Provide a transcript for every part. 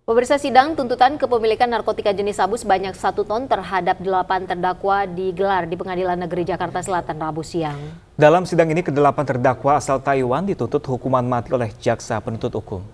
Pemirsa, sidang tuntutan kepemilikan narkotika jenis sabu sebanyak 1 ton terhadap 8 terdakwa digelar di Pengadilan Negeri Jakarta Selatan Rabu siang. Dalam sidang ini, ke-8 terdakwa asal Taiwan dituntut hukuman mati oleh jaksa penuntut umum.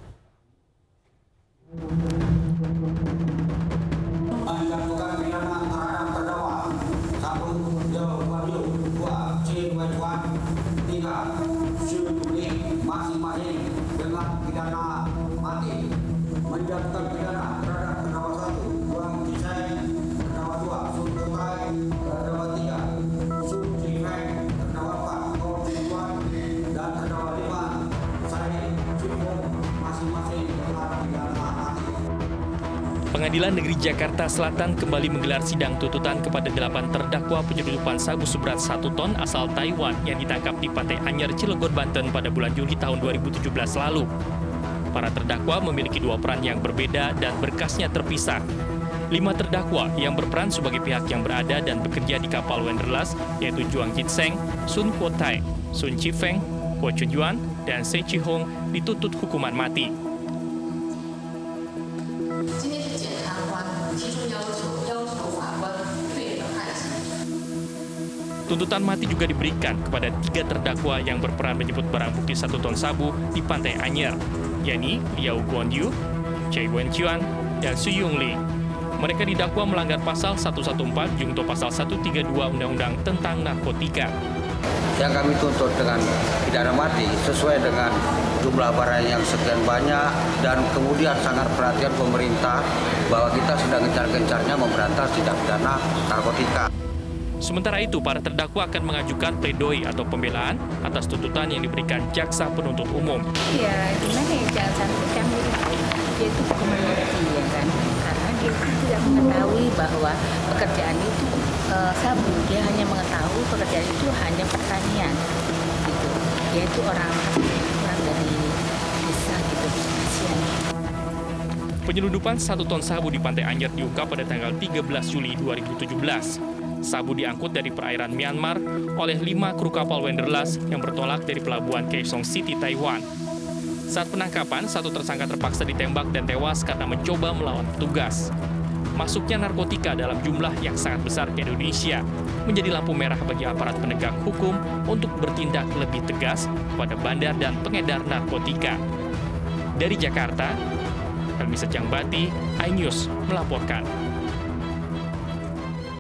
Masing-masing dengan pidana mati menjatuhkan pidana terhadap terdakwa 1 Wang Jisai, terdakwa 2 Sun Tokai, terdakwa 3 Sun Jifeng, terdakwa 4 Ko Chuan, dan terdakwa 5 Said Jipong, masing-masing dengan pidana mati. Pengadilan Negeri Jakarta Selatan kembali menggelar sidang tuntutan kepada 8 terdakwa penyeludupan sabu seberat 1 ton asal Taiwan yang ditangkap di Pantai Anyer, Cilegon, Banten pada bulan Juli tahun 2017 lalu. Para terdakwa memiliki 2 peran yang berbeda dan berkasnya terpisah. 5 terdakwa yang berperan sebagai pihak yang berada dan bekerja di kapal Wanderlust, yaitu Juang Jitseng, Sun Kuotai, Sun Chifeng, Ko Chuan, dan Sei Chihong dituntut hukuman mati. Tuntutan mati juga diberikan kepada 3 terdakwa yang berperan menjemput barang bukti 1 ton sabu di Pantai Anyer, yakni Liao Guanyu, Chai Wenchuan, dan Su Yongli. Mereka didakwa melanggar pasal 114 Jungto pasal 132 Undang-Undang tentang Narkotika. Yang kami tuntut dengan pidana mati sesuai dengan jumlah barang yang sekian banyak dan kemudian sangat perhatian pemerintah bahwa kita sedang gencar-gencarnya memberantas tindak pidana narkotika. Sementara itu, para terdakwa akan mengajukan pledoi atau pembelaan atas tuntutan yang diberikan jaksa penuntut umum. Ya, gimana ya, jangan sampai kami dia itu mengerti ya kan, karena dia tidak mengetahui bahwa pekerjaan itu sabu, dia hanya mengetahui pekerjaan itu hanya pertanian, gitu. Dia itu orang dari desa gitu, kasihan. Penyeludupan 1 ton sabu di Pantai Anyer diungkap pada tanggal 13 Juli 2017. Sabu diangkut dari perairan Myanmar oleh 5 kru kapal Wanderlust yang bertolak dari pelabuhan Kaesong City, Taiwan. Saat penangkapan, 1 tersangka terpaksa ditembak dan tewas karena mencoba melawan petugas. Masuknya narkotika dalam jumlah yang sangat besar ke Indonesia menjadi lampu merah bagi aparat penegak hukum untuk bertindak lebih tegas pada bandar dan pengedar narkotika. Dari Jakarta, Helmi Sejangbati, iNews melaporkan.